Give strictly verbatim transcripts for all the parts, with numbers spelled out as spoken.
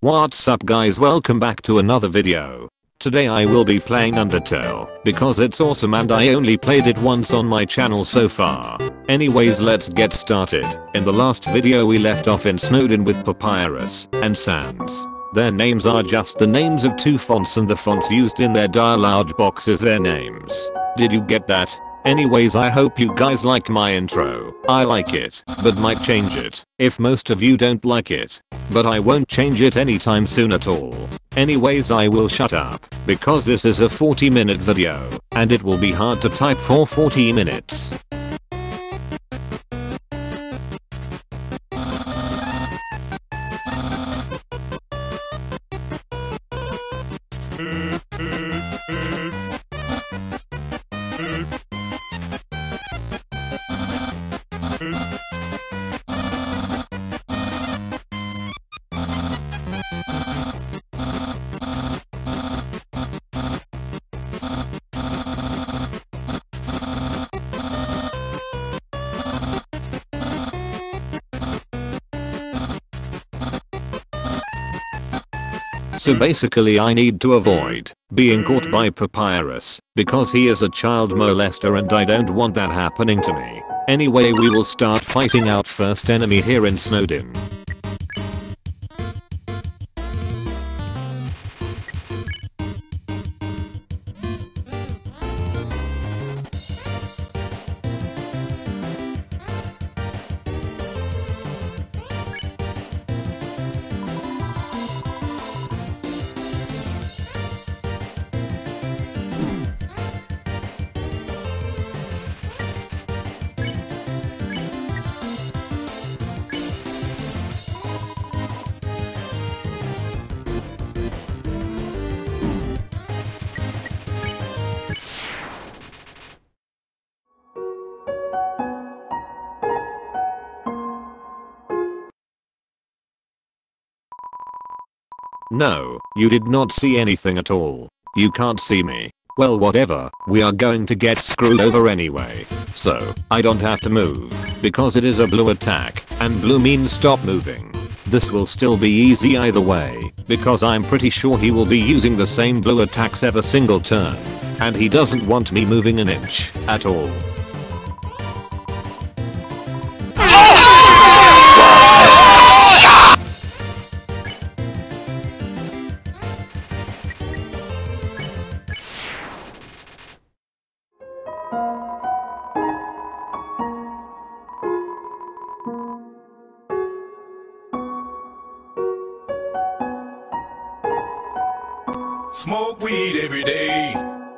What's up guys, welcome back to another video. Today I will be playing Undertale because it's awesome and I only played it once on my channel so far. Anyways, let's get started. In the last video we left off in Snowdin with Papyrus and Sans. Their names are just the names of two fonts and the fonts used in their dialogue box is their names. Did you get that? Anyways, I hope you guys like my intro. I like it, but might change it if most of you don't like it. But I won't change it anytime soon at all. Anyways, I will shut up because this is a forty minute video and it will be hard to type for forty minutes. So basically I need to avoid being caught by Papyrus because he is a child molester and I don't want that happening to me. Anyway, we will start fighting out first enemy here in Snowdin. No, you did not see anything at all. You can't see me. Well, whatever, we are going to get screwed over anyway. So, I don't have to move because it is a blue attack and blue means stop moving. This will still be easy either way because I'm pretty sure he will be using the same blue attacks every single turn. And he doesn't want me moving an inch at all. Smoke weed every day.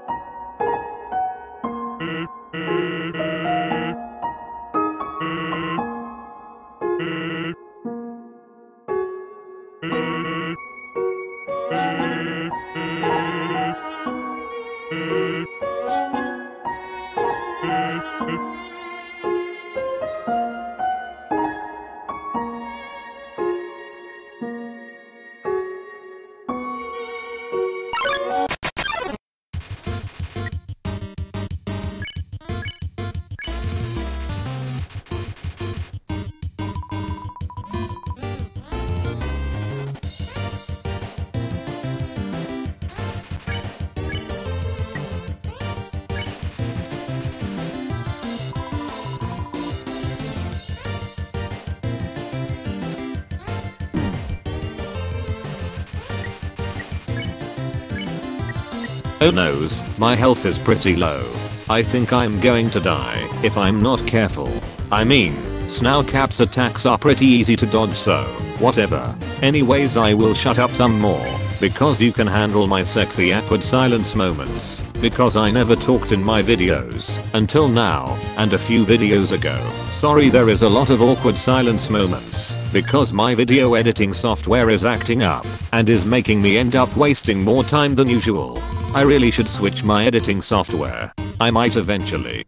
Oh noes, my health is pretty low. I think I'm going to die if I'm not careful. I mean, Snowcap's attacks are pretty easy to dodge, so whatever. Anyways, I will shut up some more because you can handle my sexy awkward silence moments because I never talked in my videos until now and a few videos ago. Sorry, there is a lot of awkward silence moments because my video editing software is acting up and is making me end up wasting more time than usual. I really should switch my editing software. I might eventually.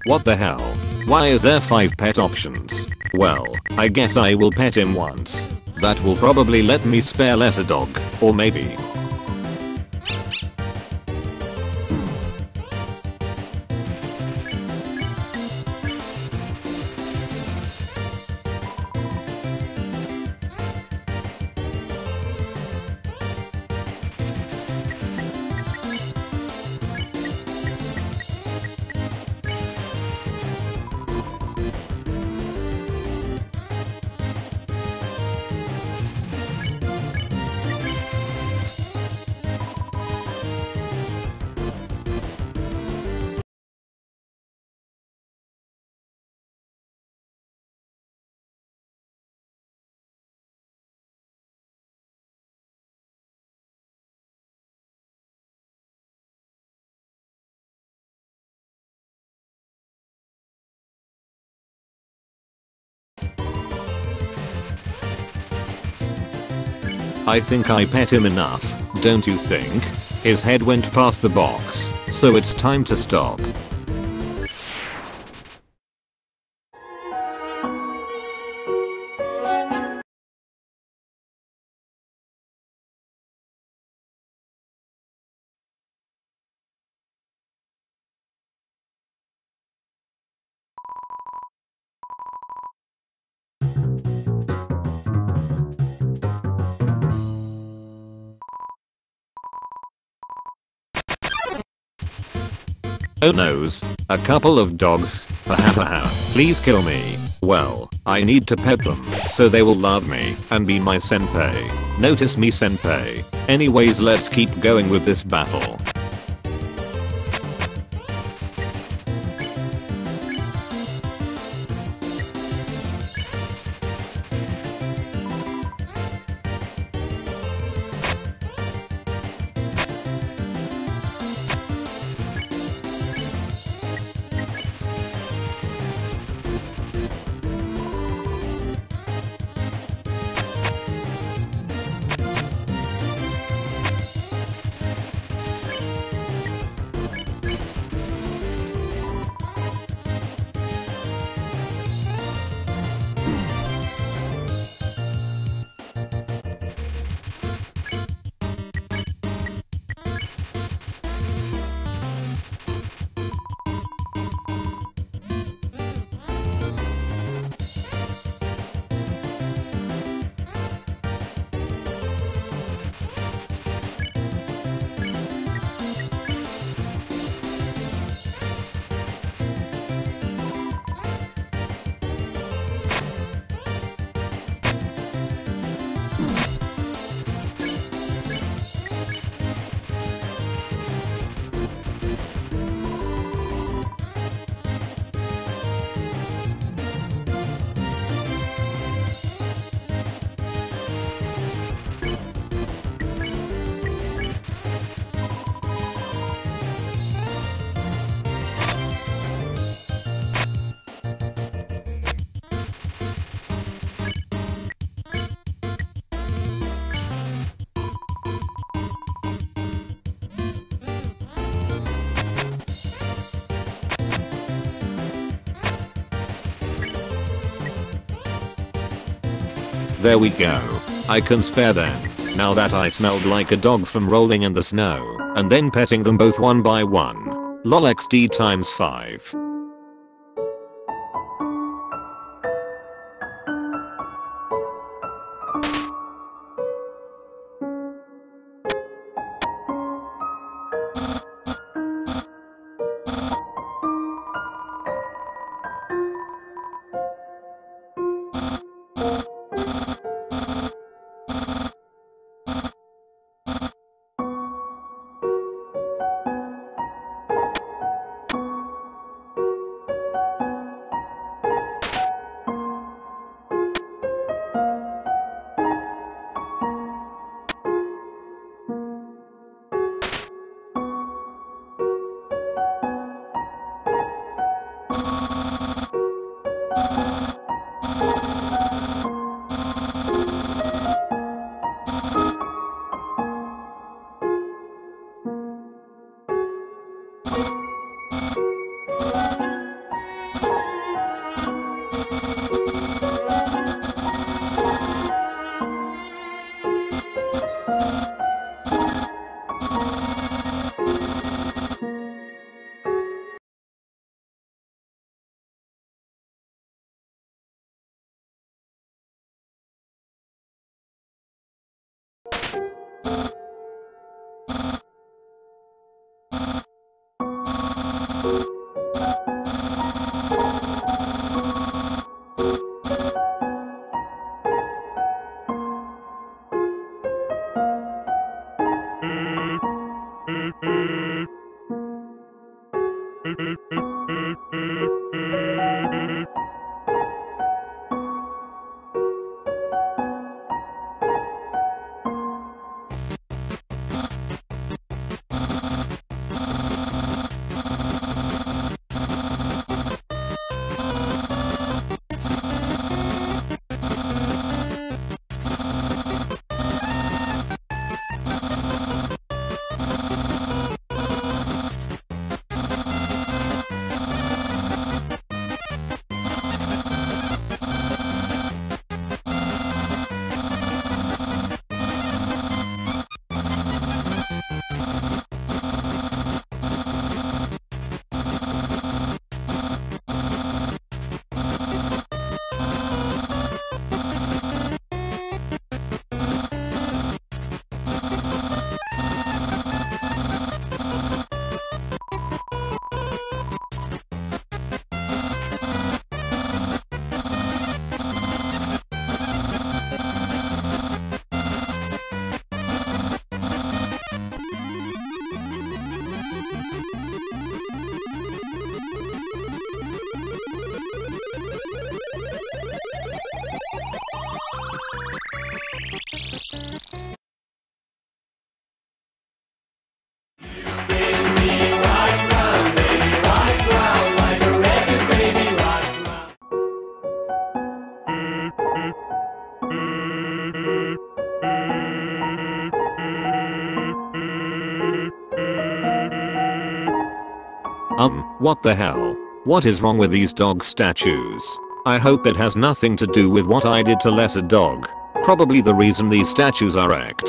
What the hell? Why is there five pet options? Well, I guess I will pet him once. That will probably let me spare less a dog, or maybe. I think I pet him enough, don't you think? His head went past the box, so it's time to stop. Oh noes, a couple of dogs, hahaha, please kill me. Well, I need to pet them, so they will love me, and be my senpai. Notice me senpai. Anyways, let's keep going with this battle. There we go. I can spare them. Now that I smelled like a dog from rolling in the snow, and then petting them both one by one. Lol X D times five. Um, what the hell? What is wrong with these dog statues? I hope it has nothing to do with what I did to Lesser Dog. Probably the reason these statues are wrecked.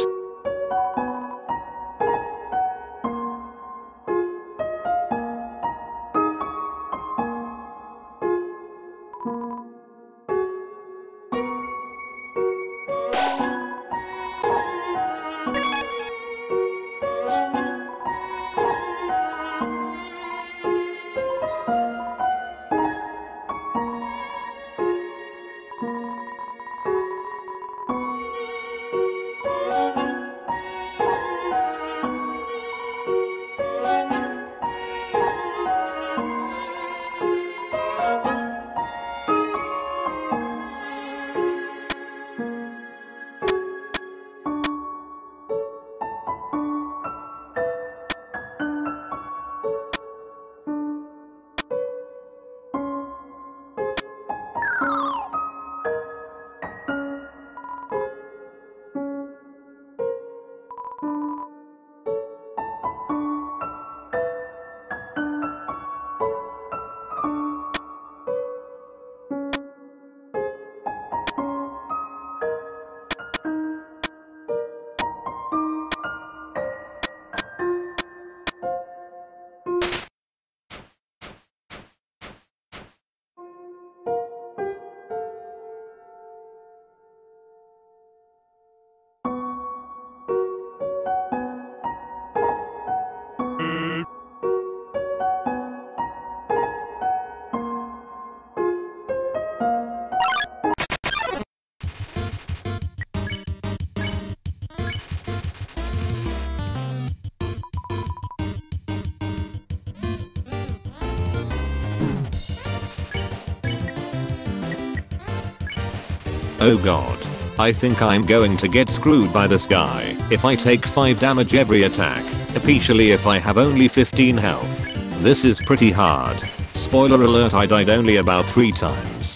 Oh god. I think I'm going to get screwed by this guy if I take five damage every attack, especially if I have only fifteen health. This is pretty hard. Spoiler alert, I died only about three times.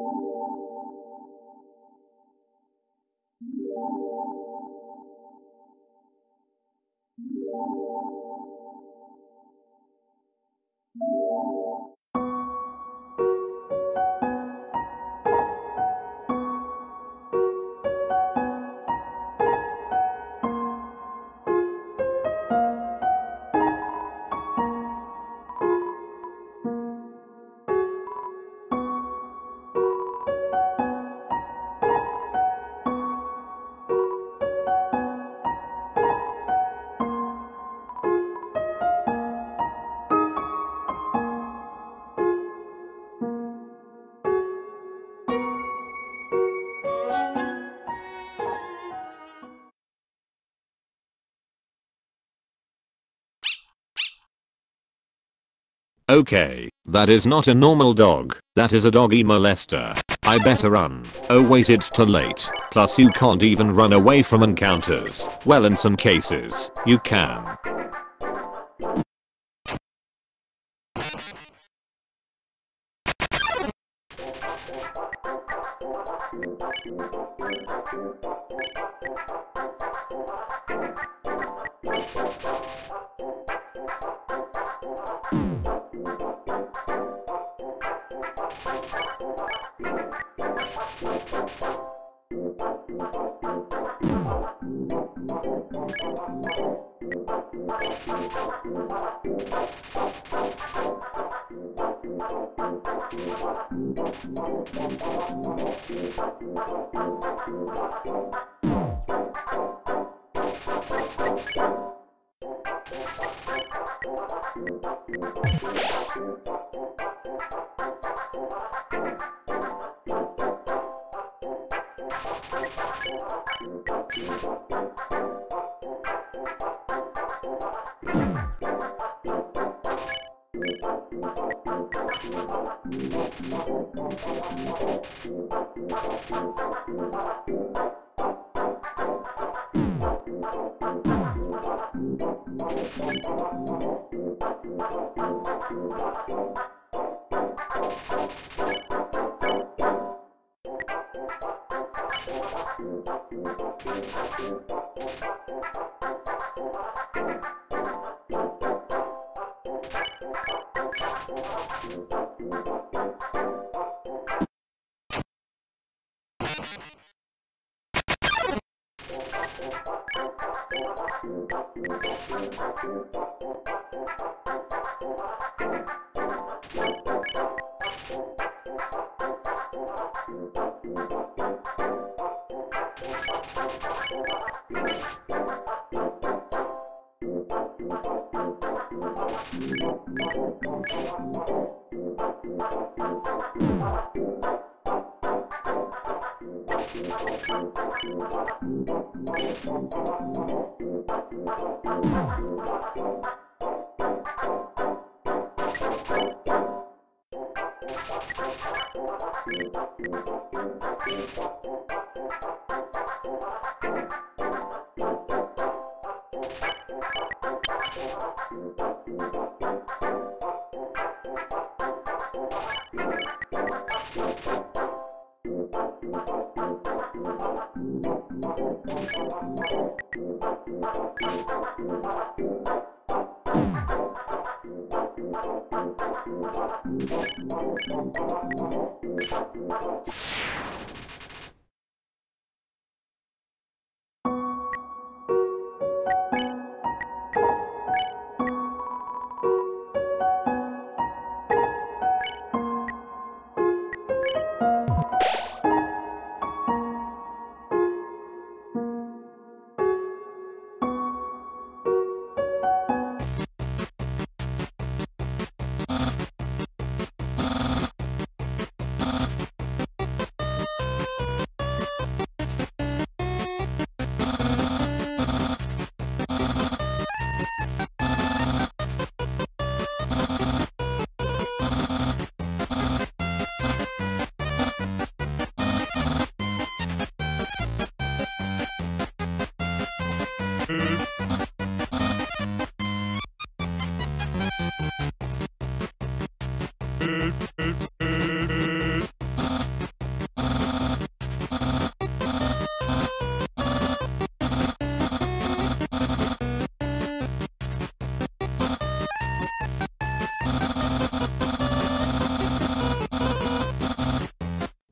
Okay, that is not a normal dog, that is a doggy molester. I better run. Oh wait, it's too late. Plus you can't even run away from encounters. Well, in some cases, you can.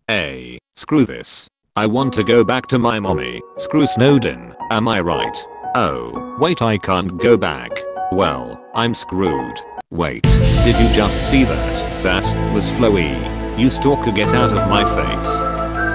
Hey, screw this. I want to go back to my mommy. Screw Snowdin, am I right? Oh, wait, I can't go back. Well, I'm screwed. Wait, did you just see that? That was Floey. You stalker, get out of my face.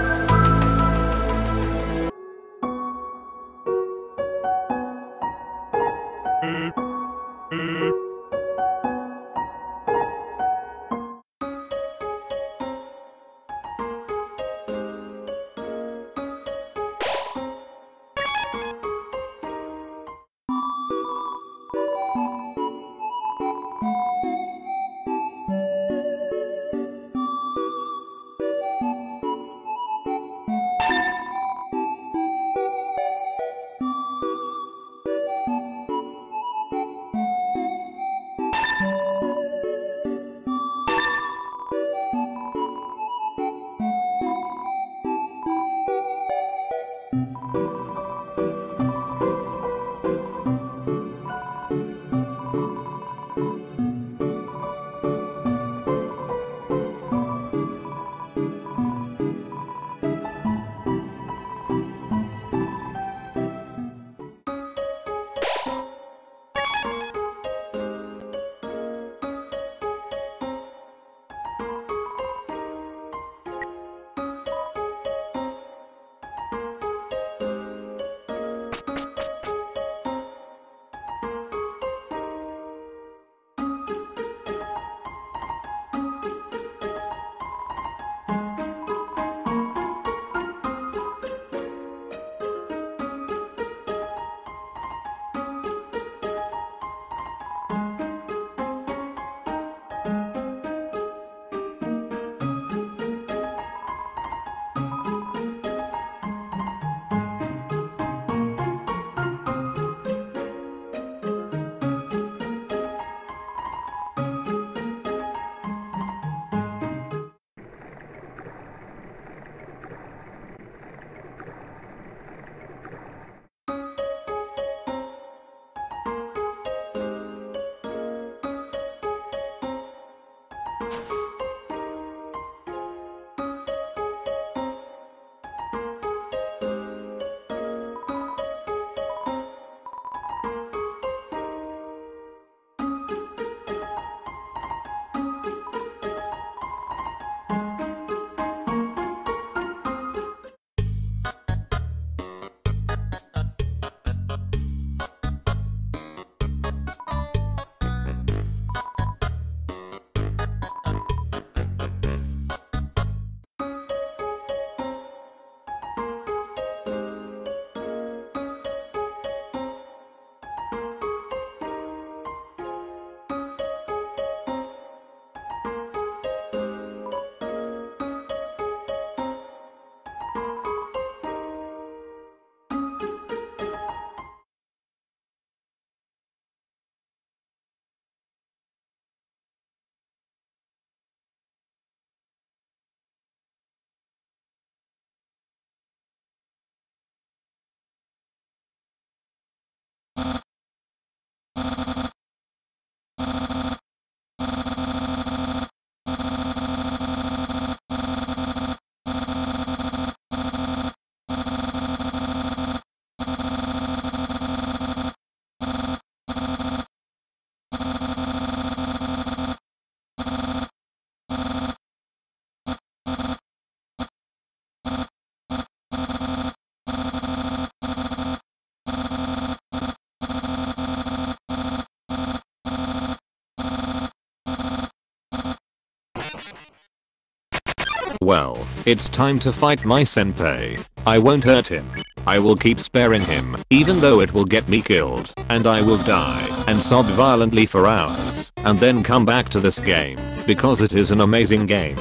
Well, it's time to fight my senpai. I won't hurt him. I will keep sparing him, even though it will get me killed, and I will die and sob violently for hours, and then come back to this game, because it is an amazing game.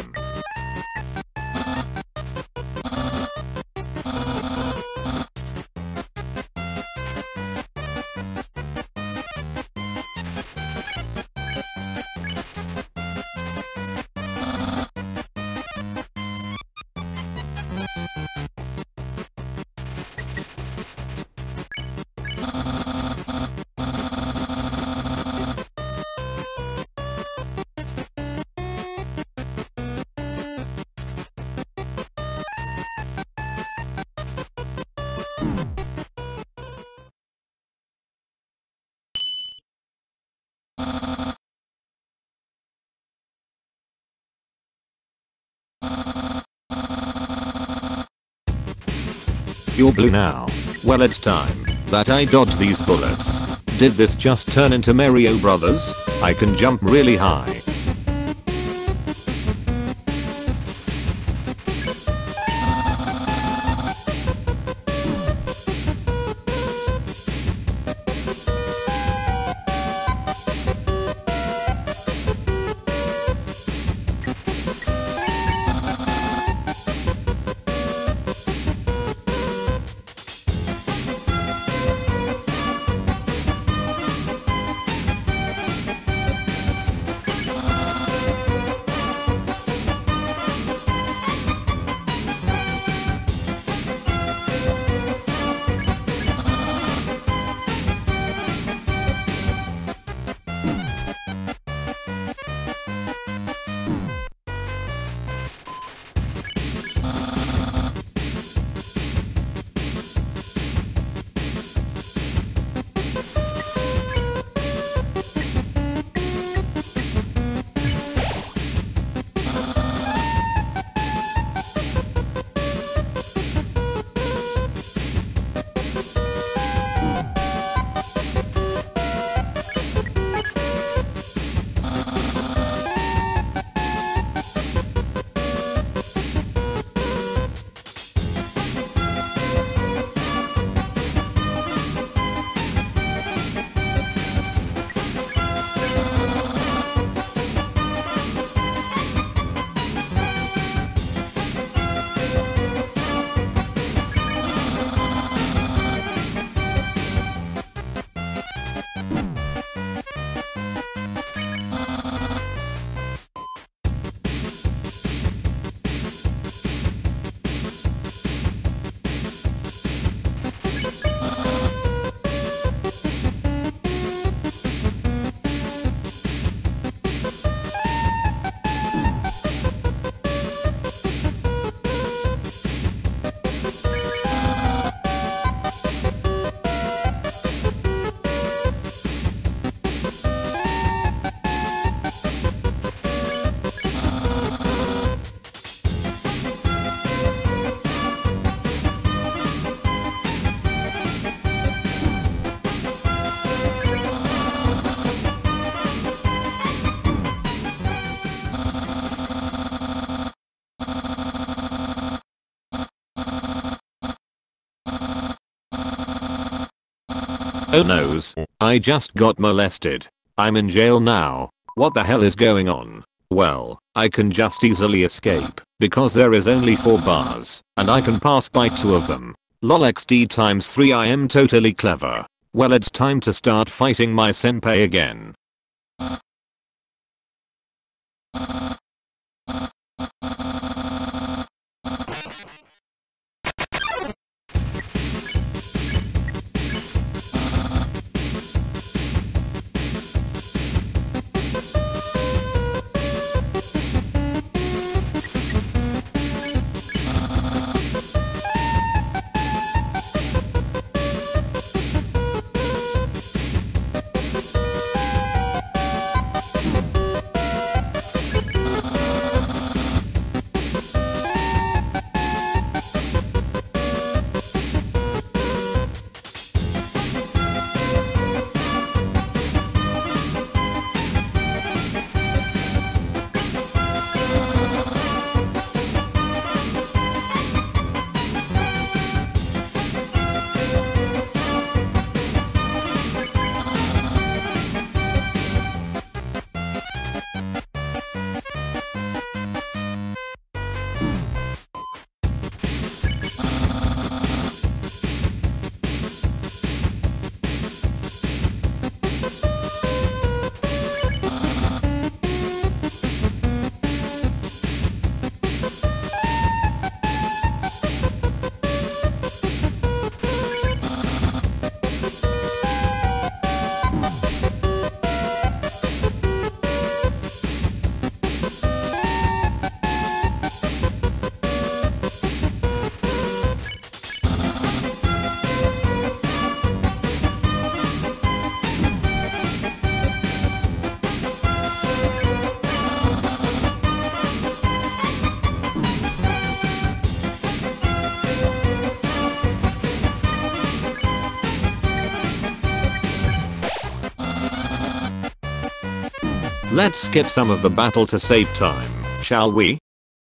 You're blue now. Well, it's time that I dodge these bullets. Did this just turn into Mario Brothers? I can jump really high. Oh noes, I just got molested. I'm in jail now. What the hell is going on? Well, I can just easily escape because there is only four bars and I can pass by two of them. Lol X D times three. I am totally clever. Well, it's time to start fighting my senpai again. Let's skip some of the battle to save time, shall we?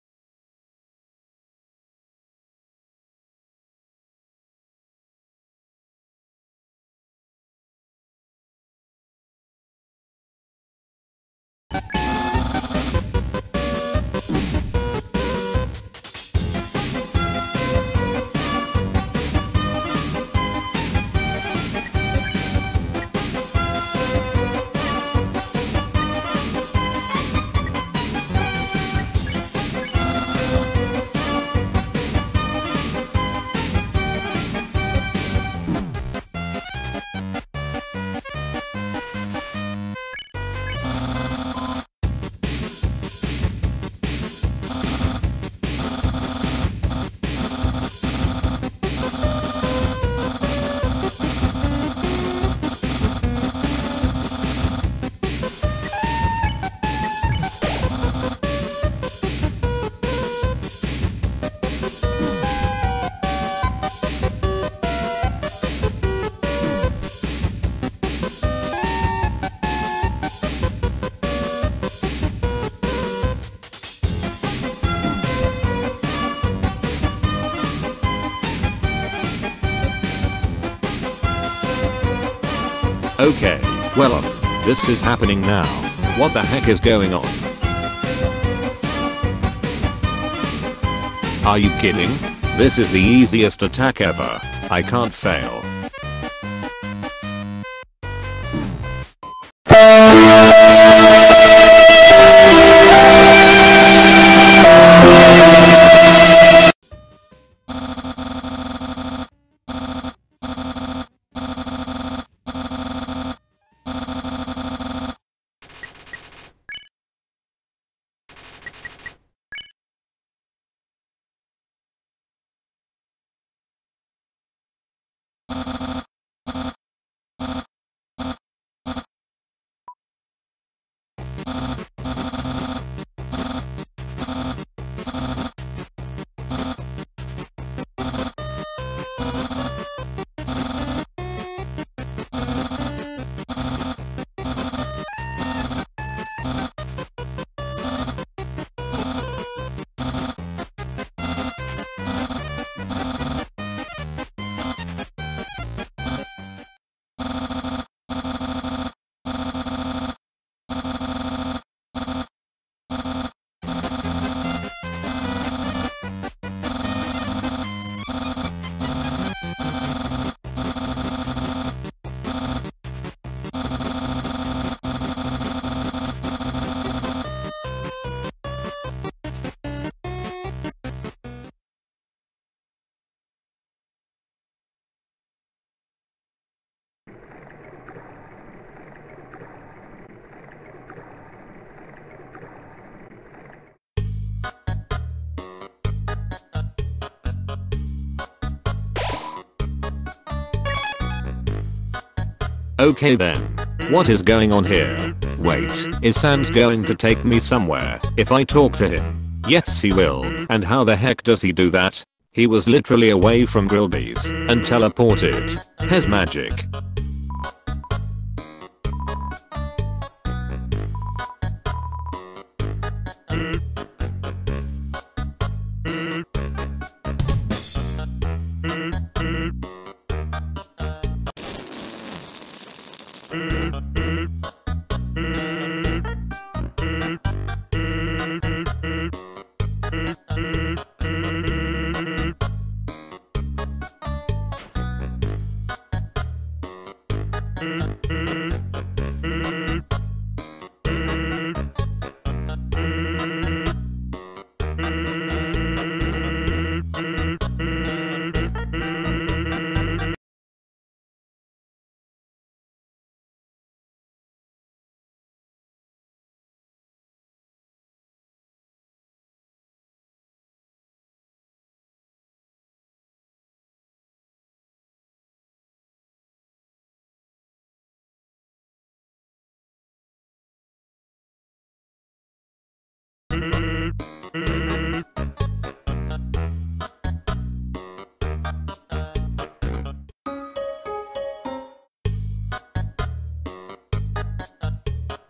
Okay, well um, this is happening now. What the heck is going on? Are you kidding? This is the easiest attack ever. I can't fail. Okay then. What is going on here? Wait, is Sans going to take me somewhere if I talk to him? Yes he will. And how the heck does he do that? He was literally away from Grillby's and teleported. His magic.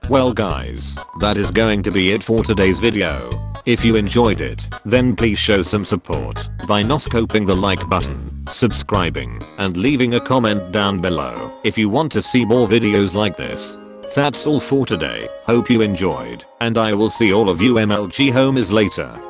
Well guys, that is going to be it for today's video. If you enjoyed it, then please show some support by noscoping the like button, subscribing, and leaving a comment down below if you want to see more videos like this. That's all for today, hope you enjoyed, and I will see all of you M L G homies later.